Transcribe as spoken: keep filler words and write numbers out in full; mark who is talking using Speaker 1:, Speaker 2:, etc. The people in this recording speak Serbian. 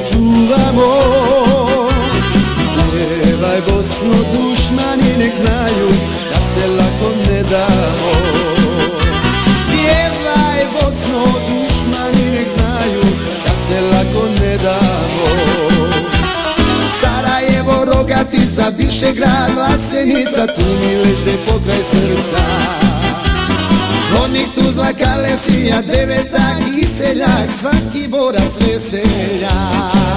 Speaker 1: čuvamo. Pjevaj Bosno, dušmani nek znaju da se lako ne damo. Pjevaj Bosno, dušmani nek znaju da se lako ne damo. Sarajevo, Rogatica, Višegrad, Vlasenica, tu mi leže pokraj srca. Zvornik, Tuzla, Kalesija, Deveta, Kiseljak, svaki borac veselja.